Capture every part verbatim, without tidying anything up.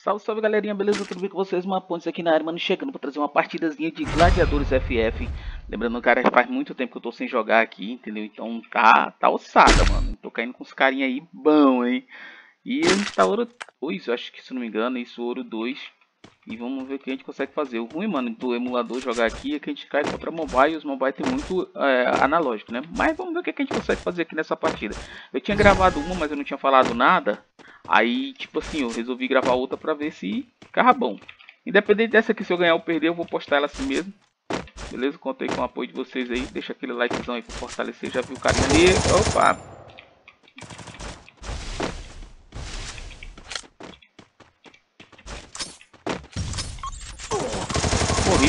Salve, salve galerinha, beleza? Tudo bem com vocês? Uma Pontes aqui na área, mano, chegando pra trazer uma partidazinha de Gladiadores F F. Lembrando, cara, faz muito tempo que eu tô sem jogar aqui, entendeu? Então tá, tá ossada, mano. Tô caindo com os carinha aí bom, hein? E a gente tá ouro dois, eu acho que se não me engano, isso ouro dois. E vamos ver o que a gente consegue fazer. O ruim, mano, do emulador jogar aqui é que a gente cai contra mobile e os mobile tem muito é, analógico, né? Mas vamos ver o que a gente consegue fazer aqui nessa partida. Eu tinha gravado uma, mas eu não tinha falado nada. Aí, tipo assim, eu resolvi gravar outra pra ver se ficava bom. Independente dessa aqui, se eu ganhar ou perder, eu vou postar ela assim mesmo. Beleza? Contei com o apoio de vocês aí. Deixa aquele likezão aí pra fortalecer. Já viu o carinha ali? Opa! Morri.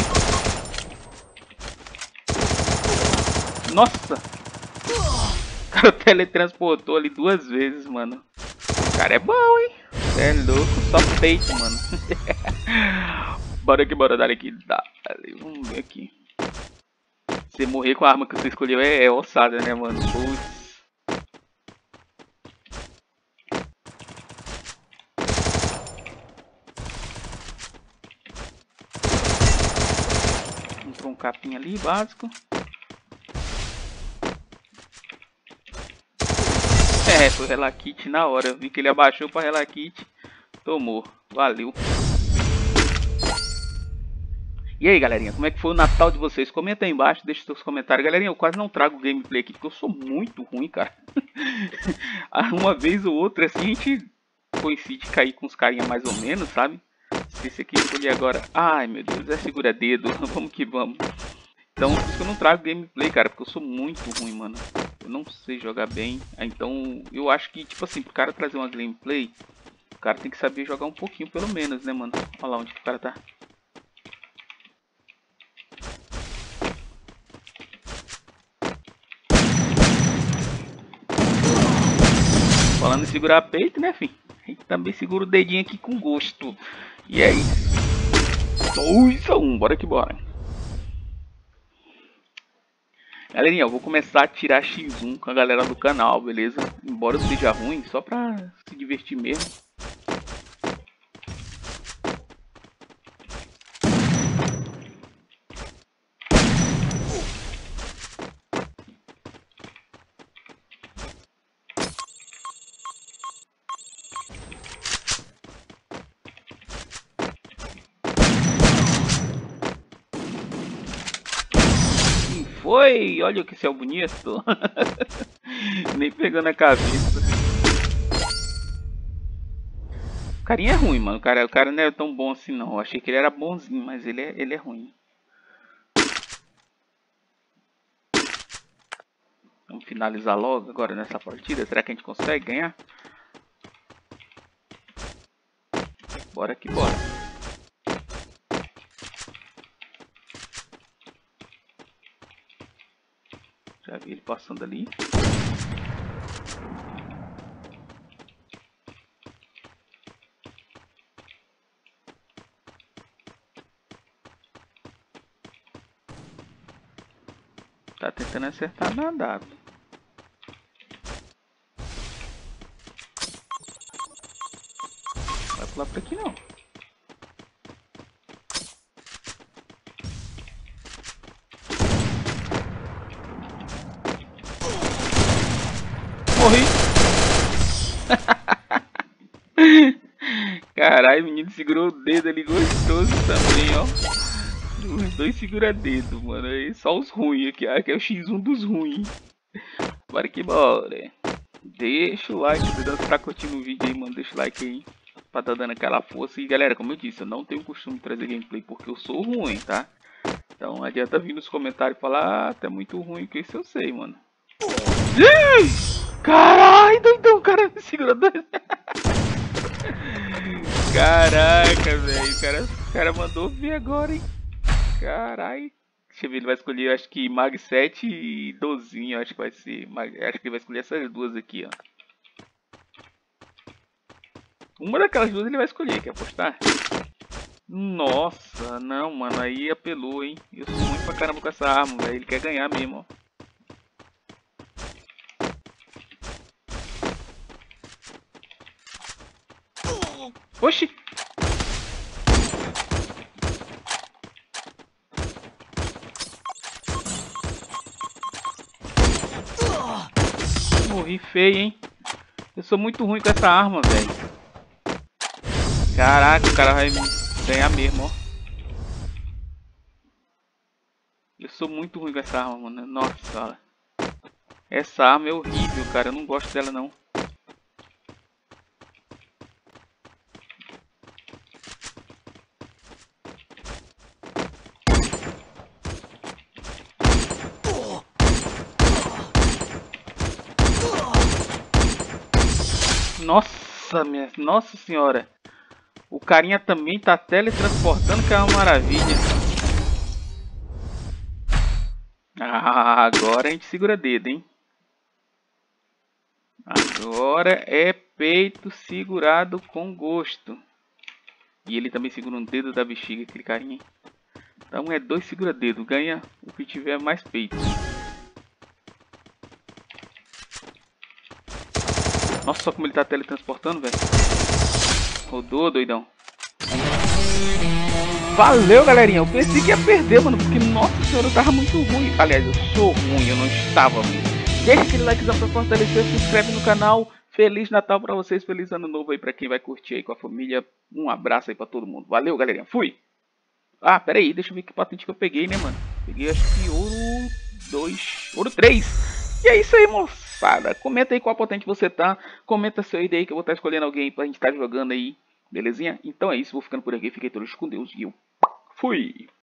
Nossa! O cara teletransportou ali duas vezes, mano. O cara é bom, hein? É louco, só peito, mano. Bora aqui, bora dar aqui. Dale. Vamos ver aqui. Você morrer com a arma que você escolheu é, é ossada, né, mano? Putz. Entrou um capinha ali, básico. É, foi Relakit na hora. Vi que ele abaixou pra Relakit. Tomou. Valeu. E aí, galerinha, como é que foi o Natal de vocês? Comenta aí embaixo, deixa seus comentários. Galerinha, eu quase não trago gameplay aqui, porque eu sou muito ruim, cara. Uma vez ou outra, assim, a gente coincide cair com os carinha mais ou menos, sabe? Se esse aqui escolher agora... Ai, meu Deus, é segura dedo. Vamos que vamos. Então, por isso que eu não trago gameplay, cara, porque eu sou muito ruim, mano. Eu não sei jogar bem. Então, eu acho que, tipo assim, pro cara trazer uma gameplay, o cara tem que saber jogar um pouquinho, pelo menos, né, mano? Olha lá onde que o cara tá. Falando em segurar peito, né, filho? A gente também segura o dedinho aqui com gosto. E é isso. dois a um, bora que bora. Galerinha, eu vou começar a tirar xis um com a galera do canal, beleza? Embora seja ruim, só pra se divertir mesmo. Foi! Olha que céu bonito! Nem pegando a cabeça. O carinha é ruim, mano. O cara, o cara não é tão bom assim, não. Eu achei que ele era bonzinho, mas ele é, ele é ruim. Vamos finalizar logo agora nessa partida. Será que a gente consegue ganhar? Bora que bora. Já vi ele passando ali. Tá tentando acertar na W. Não vai pular por aqui não. Morri. Caralho, o menino segurou o dedo ali gostoso também, ó. Os dois segura dedo, mano. Aí só os ruins aqui. Aqui é o xis um dos ruins. Bora que bora. Deixa o like, se você tá curtindo o vídeo aí, mano. Deixa o like aí. Pra tá dando aquela força. E galera, como eu disse, eu não tenho costume de trazer gameplay porque eu sou ruim, tá? Então não adianta vir nos comentários e falar, ah, tá muito ruim, que isso eu sei, mano. Caralho, doidão, cara, segura dois. Caraca, velho, o cara, o cara mandou ver agora, hein. Caralho. Deixa eu ver, ele vai escolher, acho que Mag sete e dozinho, acho que vai ser. Acho que ele vai escolher essas duas aqui, ó. Uma daquelas duas ele vai escolher, quer apostar? Nossa, não, mano, aí apelou, hein. Eu sou ruim pra caramba com essa arma, velho. Ele quer ganhar mesmo, ó. Oxi! Morri feio, hein? Eu sou muito ruim com essa arma, velho. Caraca, o cara vai ganhar mesmo, ó. Eu sou muito ruim com essa arma, mano. Nossa. Essa arma é horrível, cara. Eu não gosto dela, não. Nossa, minha... Nossa senhora. O carinha também tá teletransportando, que é uma maravilha. Ah, agora a gente segura dedo, hein? Agora é peito segurado com gosto. E ele também segura um dedo da bexiga, aquele carinha. Então é dois segura dedo, ganha o que tiver mais peito. Nossa, só como ele tá teletransportando, velho. Rodou, doidão. Valeu, galerinha. Eu pensei que ia perder, mano, porque, nossa senhora, eu tava muito ruim. Aliás, eu sou ruim, eu não estava ruim. Deixa aquele likezão pra fortalecer, se inscreve no canal. Feliz Natal pra vocês, feliz Ano Novo aí pra quem vai curtir aí com a família. Um abraço aí pra todo mundo. Valeu, galerinha. Fui! Ah, pera aí, deixa eu ver que patente que eu peguei, né, mano? Peguei, acho que ouro dois, ouro três. E é isso aí, moçada. Comenta aí qual patente você tá. Comenta seu I D aí que eu vou estar escolhendo alguém pra gente estar jogando aí. Belezinha? Então é isso, vou ficando por aqui. Fiquei todos com Deus e eu fui!